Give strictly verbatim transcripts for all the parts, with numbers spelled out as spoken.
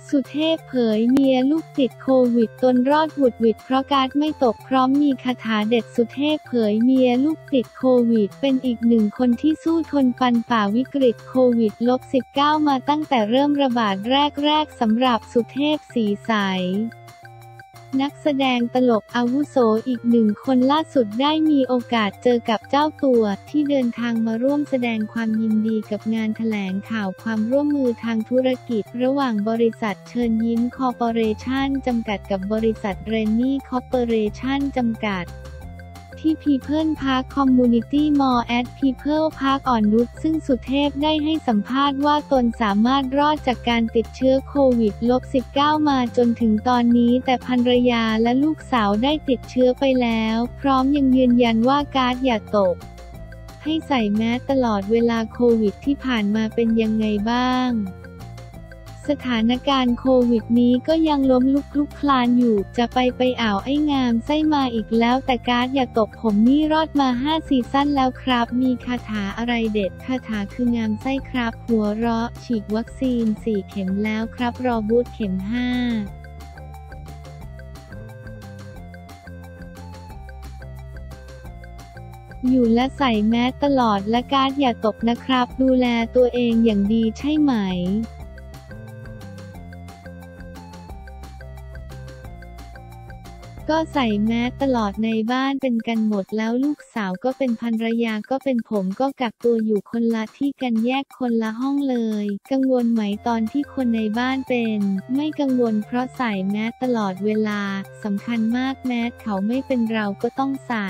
สุเทพเผยเมียลูกติดโควิดตนรอดหวุดหวิดเพราะการ์ดไม่ตกพร้อมมีคาถาเด็ดสุเทพเผยเมียลูกติดโควิดเป็นอีกหนึ่งคนที่สู้ทนฟันฝ่าวิกฤตโควิด สิบเก้า มาตั้งแต่เริ่มระบาดแรกๆสำหรับสุเทพศรีใสนักแสดงตลกอาวุโสอีกหนึ่งคนล่าสุดได้มีโอกาสเจอกับเจ้าตัวที่เดินทางมาร่วมแสดงความยินดีกับงานแถลงข่าวความร่วมมือทางธุรกิจระหว่างบริษัทเชิญยิ้มคอร์ปอเรชั่นจำกัดกับบริษัทเรนนี่คอร์ปอเรชั่นจำกัดที่ People Park Community Mall at People Park อ่อนนุชซึ่งสุเทพได้ให้สัมภาษณ์ว่าตนสามารถรอดจากการติดเชื้อโควิด สิบเก้า มาจนถึงตอนนี้แต่ภรรยาและลูกสาวได้ติดเชื้อไปแล้วพร้อมยังยืนยันว่าการ์ดอย่าตกให้ใส่แมสตลอดเวลาโควิดที่ผ่านมาเป็นยังไงบ้างสถานการณ์โควิดนี้ก็ยังล้มลุกคลุกคลานอยู่จะไปไปอ่าวไอ้งามไส้มาอีกแล้วแต่การ์ดอย่าตกผมนี่รอดมาห้าซีซั่นแล้วครับมีคาถาอะไรเด็ดคาถาคืองามไส้ครับหัวเราะฉีดวัคซีนสี่เข็มแล้วครับรอบูสต์เข็มห้าอยู่และใส่แมสตลอดและการ์ดอย่าตกนะครับดูแลตัวเองอย่างดีใช่ไหมก็ใส่แมสตลอดในบ้านเป็นกันหมดแล้วลูกสาวก็เป็นภรรยาก็เป็นผมก็กักตัวอยู่คนละที่กันแยกคนละห้องเลยกังวลไหมตอนที่คนในบ้านเป็นไม่กังวลเพราะใส่แมสตลอดเวลาสำคัญมากแมสเขาไม่เป็นเราก็ต้องใส่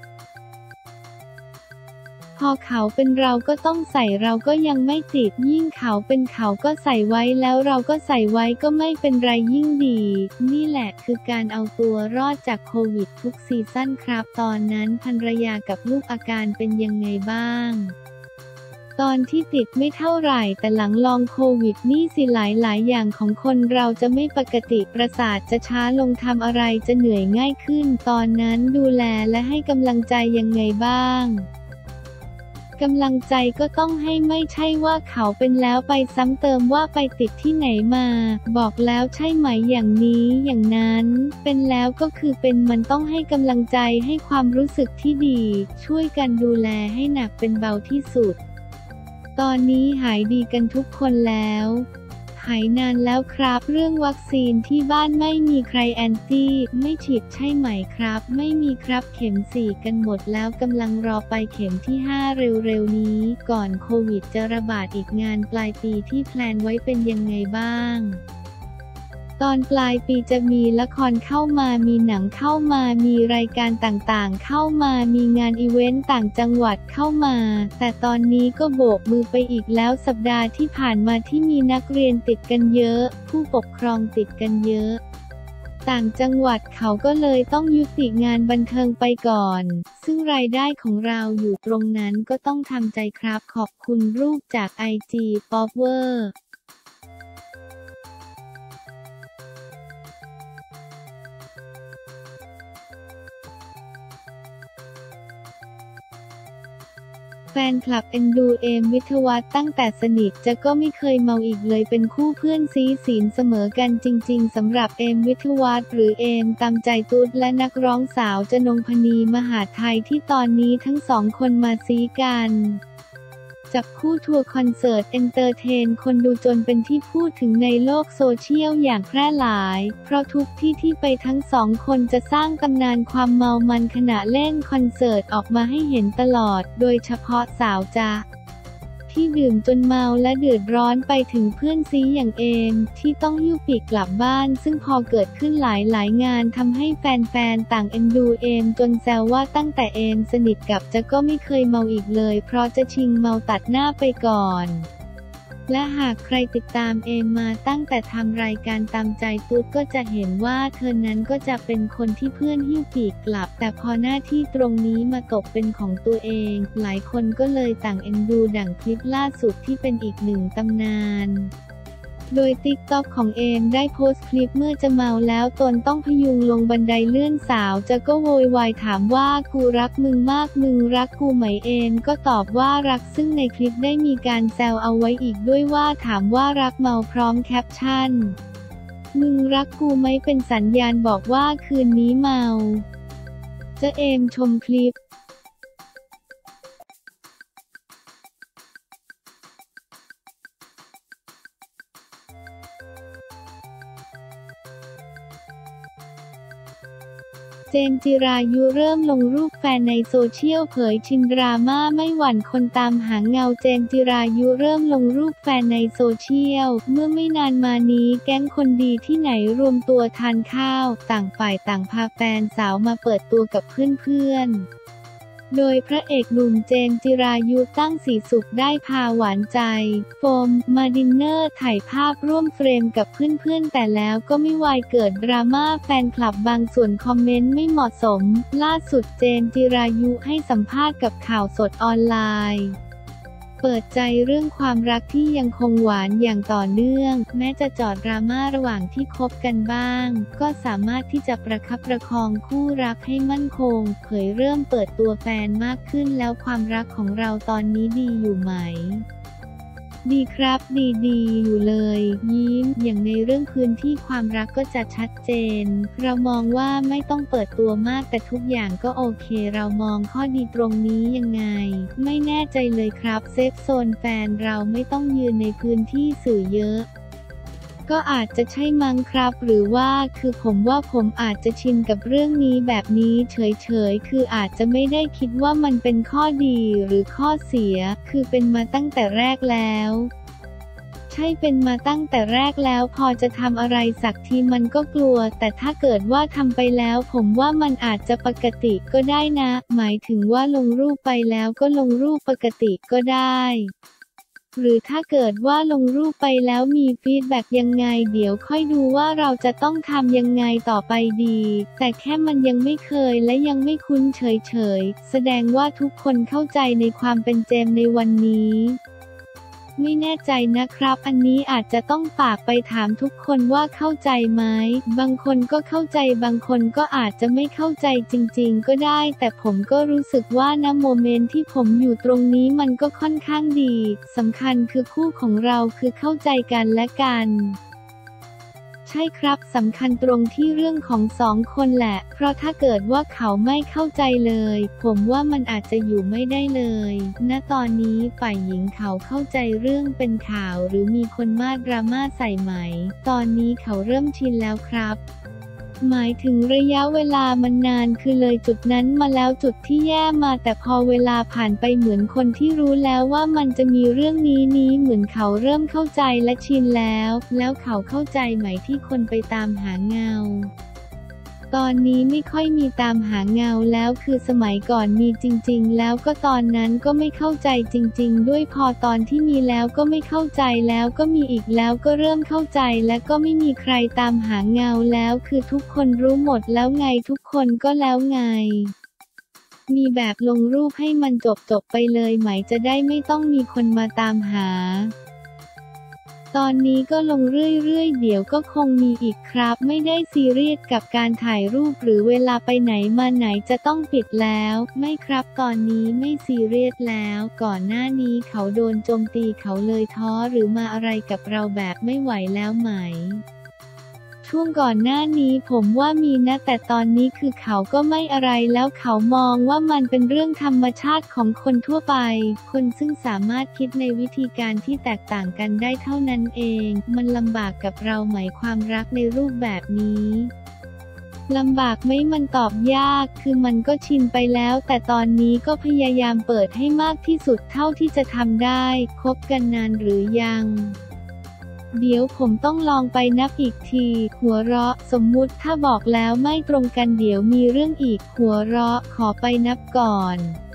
พอเขาเป็นเราก็ต้องใส่เราก็ยังไม่ติดยิ่งเขาเป็นเขาก็ใส่ไว้แล้วเราก็ใส่ไว้ก็ไม่เป็นไรยิ่งดีนี่แหละคือการเอาตัวรอดจากโควิดทุกซีซั่นครับตอนนั้นภรรยากับลูกอาการเป็นยังไงบ้างตอนที่ติดไม่เท่าไหร่แต่หลังลองโควิดนี่สิหลายๆอย่างของคนเราจะไม่ปกติประสาทจะช้าลงทำอะไรจะเหนื่อยง่ายขึ้นตอนนั้นดูแลและให้กำลังใจยังไงบ้างกำลังใจก็ต้องให้ไม่ใช่ว่าเขาเป็นแล้วไปซ้ำเติมว่าไปติดที่ไหนมาบอกแล้วใช่ไหมอย่างนี้อย่างนั้นเป็นแล้วก็คือเป็นมันต้องให้กำลังใจให้ความรู้สึกที่ดีช่วยกันดูแลให้หนักเป็นเบาที่สุดตอนนี้หายดีกันทุกคนแล้วหายนานแล้วครับเรื่องวัคซีนที่บ้านไม่มีใครแอนตี้ไม่ฉีดใช่ไหมครับไม่มีครับเข็มสี่กันหมดแล้วกำลังรอไปเข็มที่ห้าเร็วๆนี้ก่อนโควิดจะระบาดอีกงานปลายปีที่แพลนไว้เป็นยังไงบ้างตอนปลายปีจะมีละครเข้ามามีหนังเข้ามามีรายการต่างๆเข้ามามีงานอีเวนต์ต่างจังหวัดเข้ามาแต่ตอนนี้ก็โบกมือไปอีกแล้วสัปดาห์ที่ผ่านมาที่มีนักเรียนติดกันเยอะผู้ปกครองติดกันเยอะต่างจังหวัดเขาก็เลยต้องยุติงานบันเทิงไปก่อนซึ่งรายได้ของเราอยู่ตรงนั้นก็ต้องทำใจครับขอบคุณรูปจาก ไอ จี ป๊อปเวอร์แฟนคลับเอ็นดูเอมวิทยวัฒน์ตั้งแต่สนิทจะก็ไม่เคยเมาอีกเลยเป็นคู่เพื่อนซี้ศีลเสมอกันจริงๆสำหรับเอมวิทยวัฒน์หรือเอมตามใจตุ๊ดและนักร้องสาวจนงพนีมหาไทยที่ตอนนี้ทั้งสองคนมาซี้กันจับคู่ทัวร์คอนเสิร์ตเอนเตอร์เทนคนดูจนเป็นที่พูดถึงในโลกโซเชียลอย่างแพร่หลายเพราะทุกที่ที่ไปทั้งสองคนจะสร้างตำนานความเมามันขณะเล่นคอนเสิร์ตออกมาให้เห็นตลอดโดยเฉพาะสาวจ๊ะที่ดื่มจนเมาและเดือดร้อนไปถึงเพื่อนซีอย่างเอมที่ต้องหิ้วปีกกลับบ้านซึ่งพอเกิดขึ้นหลายหลายงานทำให้แฟนๆต่างเอ็นดูเอมจนแซวว่าตั้งแต่เอมสนิทกับจ๊ะก็ไม่เคยเมาอีกเลยเพราะจะชิงเมาตัดหน้าไปก่อนและหากใครติดตามเอมมาตั้งแต่ทำรายการตามใจตุ๊ดก็จะเห็นว่าเธอนั้นก็จะเป็นคนที่เพื่อนหิ้วปีกกลับแต่พอหน้าที่ตรงนี้มาตกเป็นของตัวเองหลายคนก็เลยต่างเอ็นดูดั่งคลิปล่าสุดที่เป็นอีกหนึ่งตำนานโดย ติ๊กต็อก ของเอมได้โพสต์คลิปเมื่อจะเมาแล้วตนต้องพยุงลงบันไดเลื่อนสาวจะก็โวยวายถามว่ากูรักมึงมากมึงรักกูไหมเอมก็ตอบว่ารักซึ่งในคลิปได้มีการแซวเอาไว้อีกด้วยว่าถามว่ารักเมาพร้อมแคปชั่นมึงรักกูไหมเป็นสัญญาณบอกว่าคืนนี้เมาเจ๊เอมชมคลิปเจมส์จิรายุเริ่มลงรูปแฟนในโซเชียลเผยชินดราม่าไม่หวั่นคนตามหาเงาเจมส์จิรายุเริ่มลงรูปแฟนในโซเชียลเมื่อไม่นานมานี้แก๊งคนดีที่ไหนรวมตัวทานข้าวต่างฝ่ายต่างพาแฟนสาวมาเปิดตัวกับเพื่อนๆโดยพระเอกหนุ่มเจมส์จิรายุตั้งสีสุขได้พาหวานใจโฟมมาดินเนอร์ถ่ายภาพร่วมเฟรมกับเพื่อนๆแต่แล้วก็ไม่วายเกิดดราม่าแฟนคลับบางส่วนคอมเมนต์ไม่เหมาะสมล่าสุดเจมส์จิรายุให้สัมภาษณ์กับข่าวสดออนไลน์เปิดใจเรื่องความรักที่ยังคงหวานอย่างต่อเนื่องแม้จะจอดดราม่าระหว่างที่คบกันบ้างก็สามารถที่จะประคับประคองคู่รักให้มั่นคงเผยเริ่มเปิดตัวแฟนมากขึ้นแล้วความรักของเราตอนนี้ดีอยู่ไหมดีครับดีๆอยู่เลยยิ้มอย่างในเรื่องพื้นที่ความรักก็จะชัดเจนเรามองว่าไม่ต้องเปิดตัวมากแต่ทุกอย่างก็โอเคเรามองข้อดีตรงนี้ยังไงไม่แน่ใจเลยครับเซฟโซนแฟนเราไม่ต้องยืนในพื้นที่สื่อเยอะก็อาจจะใช่มั้งครับหรือว่าคือผมว่าผมอาจจะชินกับเรื่องนี้แบบนี้เฉยๆคืออาจจะไม่ได้คิดว่ามันเป็นข้อดีหรือข้อเสียคือเป็นมาตั้งแต่แรกแล้วใช่เป็นมาตั้งแต่แรกแล้วพอจะทำอะไรสักทีมันก็กลัวแต่ถ้าเกิดว่าทำไปแล้วผมว่ามันอาจจะปกติก็ได้นะหมายถึงว่าลงรูปไปแล้วก็ลงรูปปกติก็ได้หรือถ้าเกิดว่าลงรูปไปแล้วมีฟีดแบ็กยังไงเดี๋ยวค่อยดูว่าเราจะต้องทำยังไงต่อไปดีแต่แค่มันยังไม่เคยและยังไม่คุ้นเฉยๆแสดงว่าทุกคนเข้าใจในความเป็นเจมส์ในวันนี้ไม่แน่ใจนะครับอันนี้อาจจะต้องฝากไปถามทุกคนว่าเข้าใจไหมบางคนก็เข้าใจบางคนก็อาจจะไม่เข้าใจจริงๆก็ได้แต่ผมก็รู้สึกว่าณโมเมนต์ที่ผมอยู่ตรงนี้มันก็ค่อนข้างดีสำคัญคือคู่ของเราคือเข้าใจกันและกันใช่ครับสำคัญตรงที่เรื่องของสองคนแหละเพราะถ้าเกิดว่าเขาไม่เข้าใจเลยผมว่ามันอาจจะอยู่ไม่ได้เลยณตอนนี้ฝ่ายหญิงเขาเข้าใจเรื่องเป็นข่าวหรือมีคนมาดราม่าใส่ไหมตอนนี้เขาเริ่มชินแล้วครับหมายถึงระยะเวลามันนานคือเลยจุดนั้นมาแล้วจุดที่แย่มาแต่พอเวลาผ่านไปเหมือนคนที่รู้แล้วว่ามันจะมีเรื่องนี้นี้เหมือนเขาเริ่มเข้าใจและชินแล้วแล้วเขาเข้าใจไหมที่คนไปตามหาเงาตอนนี้ไม่ค่อยมีตามหาเงาแล้วคือสมัยก่อนมีจริงๆแล้วก็ตอนนั้นก็ไม่เข้าใจจริงๆด้วยพอตอนที่มีแล้วก็ไม่เข้าใจแล้วก็มีอีกแล้วก็เริ่มเข้าใจและก็ไม่มีใครตามหาเงาแล้วคือทุกคนรู้หมดแล้วไงทุกคนก็แล้วไงมีแบบลงรูปให้มันจบๆไปเลยไหมจะได้ไม่ต้องมีคนมาตามหาตอนนี้ก็ลงเรื่อยๆเดี๋ยวก็คงมีอีกครับไม่ได้ซีเรียสกับการถ่ายรูปหรือเวลาไปไหนมาไหนจะต้องปิดแล้วไม่ครับตอนนี้ไม่ซีเรียสแล้วก่อนหน้านี้เขาโดนโจมตีเขาเลยท้อหรือมาอะไรกับเราแบบไม่ไหวแล้วไหมช่วงก่อนหน้านี้ผมว่ามีนะแต่ตอนนี้คือเขาก็ไม่อะไรแล้วเขามองว่ามันเป็นเรื่องธรรมชาติของคนทั่วไปคนซึ่งสามารถคิดในวิธีการที่แตกต่างกันได้เท่านั้นเองมันลำบากกับเราไหมความรักในรูปแบบนี้ลำบากไหมมันตอบยากคือมันก็ชินไปแล้วแต่ตอนนี้ก็พยายามเปิดให้มากที่สุดเท่าที่จะทำได้คบกันนานหรือยังเดี๋ยวผมต้องลองไปนับอีกทีหัวเราะสมมุติถ้าบอกแล้วไม่ตรงกันเดี๋ยวมีเรื่องอีกหัวเราะขอไปนับก่อน